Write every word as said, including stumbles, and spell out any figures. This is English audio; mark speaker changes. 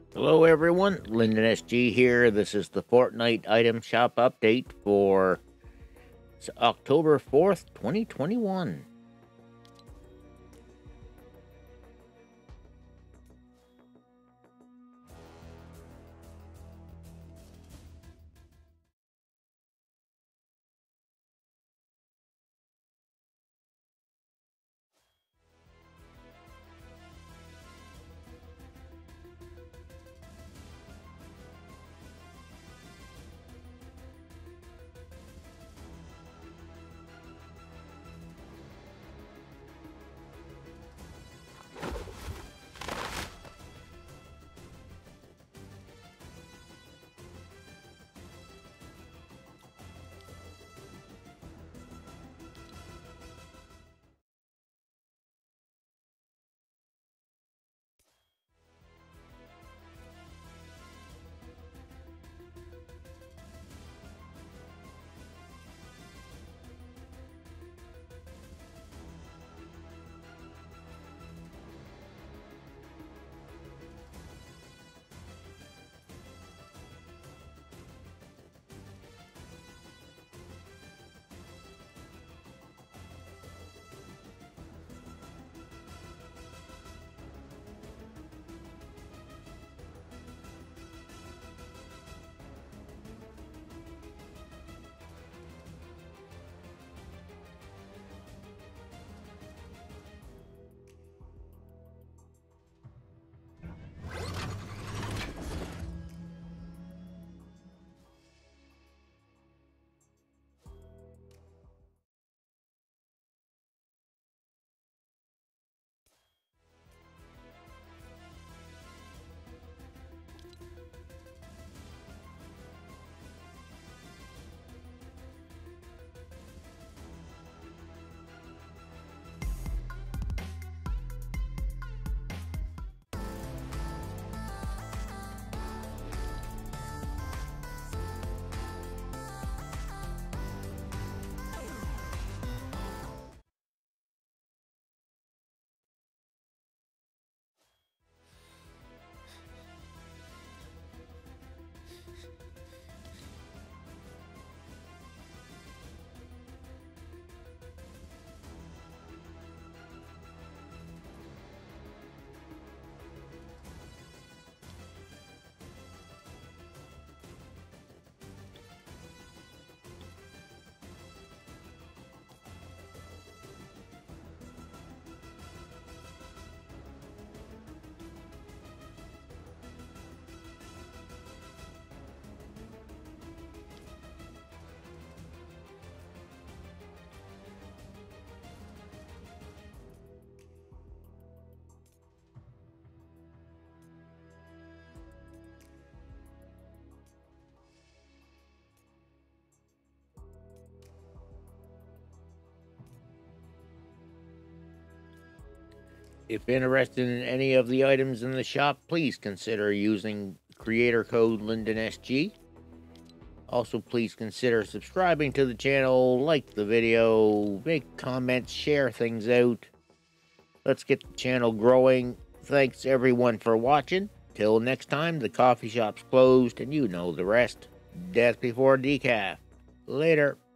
Speaker 1: Hello everyone, Lyndon S G here. This is the Fortnite item shop update for October fourth, twenty twenty-one. If interested in any of the items in the shop, please consider using creator code Lyndon S G. Also, please consider subscribing to the channel, like the video, make comments, share things out. Let's get the channel growing. Thanks everyone for watching. Till next time, the coffee shop's closed and you know the rest. Death before decaf. Later.